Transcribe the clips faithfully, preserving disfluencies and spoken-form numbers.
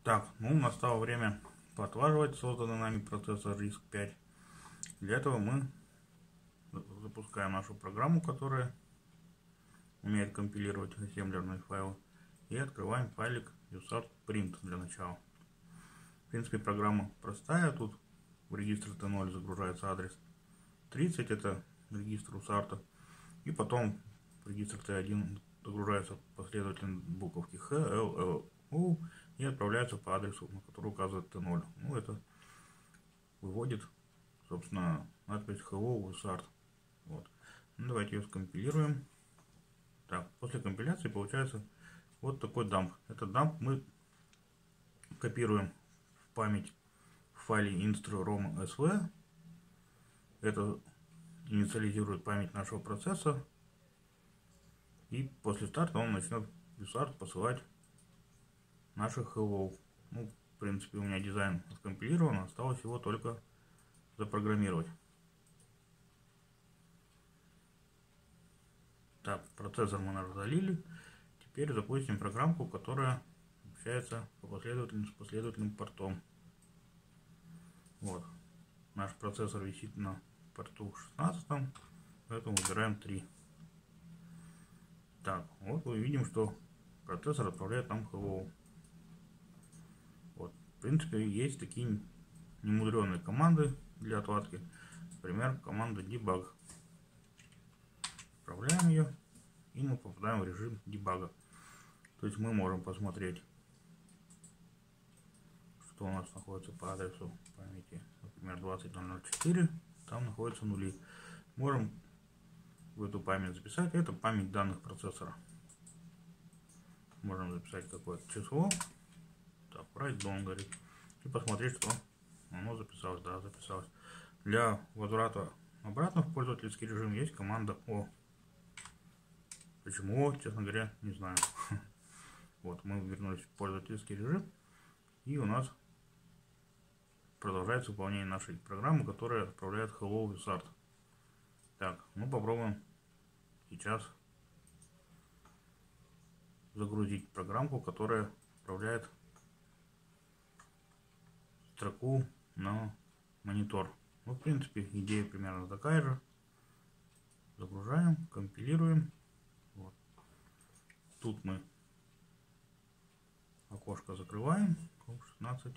Так, ну настало время поотлаживать созданный нами процессор риск пять. Для этого мы запускаем нашу программу, которая умеет компилировать ассемблерные файлы, и открываем файлик usart.print для начала. В принципе, программа простая. Тут в регистр тэ ноль загружается адрес тридцать, это регистр усарта, и потом в регистр тэ один загружаются последовательно буковки H, L, L, U и отправляются по адресу, на который указывает тэ ноль. Ну, это выводит, собственно, надпись Hello Usart. Вот. Ну, давайте ее скомпилируем. Так, после компиляции получается вот такой дамп. Этот дамп мы копируем в память в файле instru.rom.sv. Это инициализирует память нашего процесса. И после старта он начнет usart посылать наши hello. Ну, в принципе, у меня дизайн скомпилирован, осталось его только запрограммировать. Так, процессор мы залили. Теперь запустим программку, которая общается по последовательным, с последовательным портом. Вот. Наш процессор висит на порту шестнадцатом, поэтому выбираем три. Так, вот мы видим, что процессор отправляет нам hello. Вот. В принципе, есть такие немудреные команды для отладки. Например, команда debug. Отправляем ее, и мы попадаем в режим дебага. То есть мы можем посмотреть, что у нас находится по адресу памяти, например, двадцать ноль ноль четыре, там находятся нули. Можем в эту память записать, это память данных процессора. Можем записать какое-то число, так, write down говорит, и посмотреть, что оно записалось. Да, записалось. Для возврата обратно в пользовательский режим есть команда O. Почему О, честно говоря, не знаю. Вот, мы вернулись в пользовательский режим, и у нас продолжается выполнение нашей программы, которая отправляет Hello Usart. Так, ну попробуем сейчас загрузить программку, которая отправляет строку на монитор. Ну, в принципе, идея примерно такая же. Загружаем, компилируем. Вот. Тут мы окошко закрываем, шестнадцать,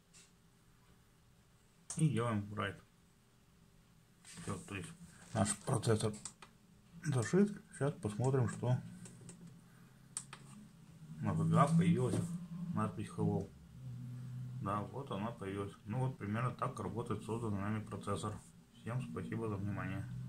и делаем write. Все, то есть наш процессор зашит. Сейчас посмотрим, что на вэ гэ а появилась надпись hello. Да, вот она появилась. Ну вот примерно так работает созданный нами процессор. Всем спасибо за внимание.